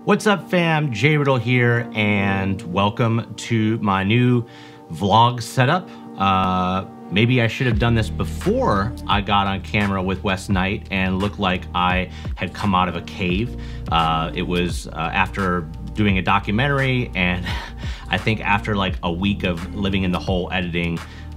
What's up fam, Jay Riddle here, and welcome to my new vlog setup. Maybe I should have done this before I got on camera with Wes Knight and looked like I had come out of a cave. It was after doing a documentary, and I think after like a week of living in the hole editing,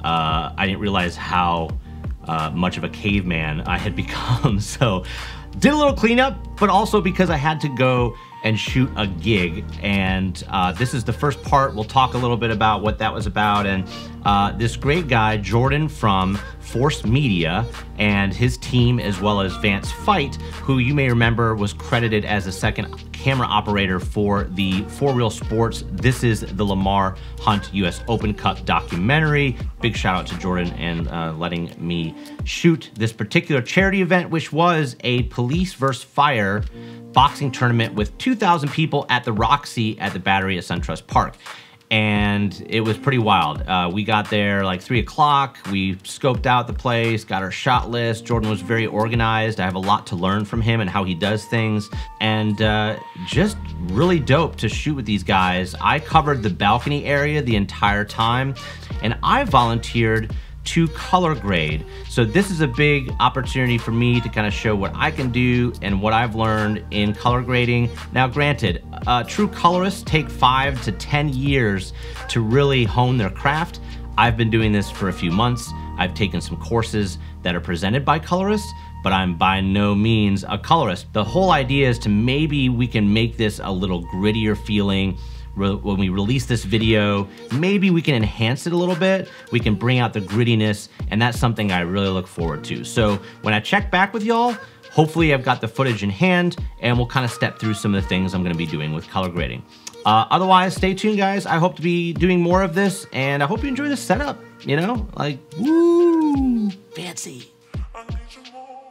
I didn't realize how much of a caveman I had become. So did a little cleanup, but also because I had to go and shoot a gig, and this is the first part. We'll talk a little bit about what that was about, and this great guy Jordan from Force Media and his team, as well as Vance Fight, who you may remember was credited as the second camera operator for the For Real Sports This Is the Lamar Hunt US Open Cup documentary. Big shout out to Jordan and letting me shoot this particular charity event, which was a police versus fire boxing tournament with 2,000 people at the Roxy at the Battery at SunTrust Park. And it was pretty wild. We got there like 3 o'clock. We scoped out the place, got our shot list. Jordan was very organized. I have a lot to learn from him and how he does things. And just really dope to shoot with these guys. I covered the balcony area the entire time, and I volunteered to color grade. So this is a big opportunity for me to kind of show what I can do and what I've learned in color grading. Now granted, true colorists take 5 to 10 years to really hone their craft. I've been doing this for a few months. I've taken some courses that are presented by colorists, but I'm by no means a colorist. The whole idea is to maybe we can make this a little grittier feeling. When we release this video, maybe we can enhance it a little bit. We can bring out the grittiness, and that's something I really look forward to. So when I check back with y'all, hopefully I've got the footage in hand, and we'll kind of step through some of the things I'm gonna be doing with color grading. Otherwise, stay tuned, guys. I hope to be doing more of this, and I hope you enjoy the setup, you know? Like, woo, fancy. I need you more.